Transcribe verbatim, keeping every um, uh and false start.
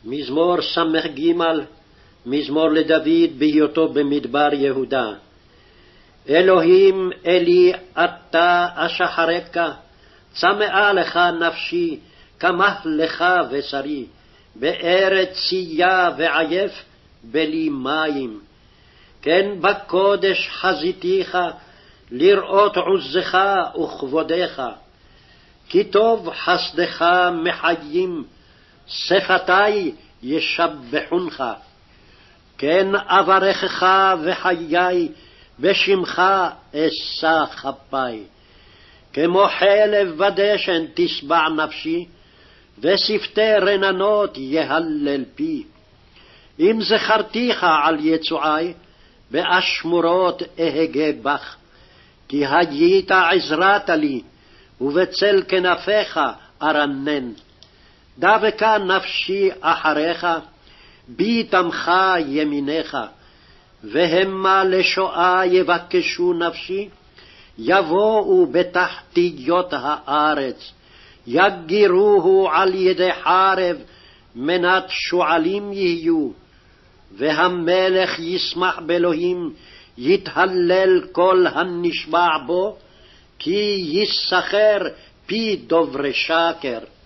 מזמור סמך ג' מזמור לדוד בהיותו במדבר יהודה. אלוהים אלי אתה אשחרק, צמאה לך נפשי, כמח לך בשרי, בארץ צייה ועייף בלי מים. כן בקודש חזיתיך, לראות עוזך וכבודך. כי טוב חסדך מחיים, שפתי ישבחונך. כן אברכך וחיי, בשמך אשא כפי. כמו חלב ודשן תשבע נפשי, ושפתי רננות יהלל פי. אם זכרתיך על יצועי, באשמורות אהגה בך. כי היית עזרת לי, ובצל כנפיך ארנן. דבקה נפשי אחריך, בי תמכה ימינך. והמה לשואה יבקשו נפשי, יבואו בתחתיות הארץ. יגירוהו על ידי חרב, מנת שועלים יהיו. והמלך ישמח באלוהים, יתהלל כל הנשבע בו, כי יסחר פי דוברי שקר.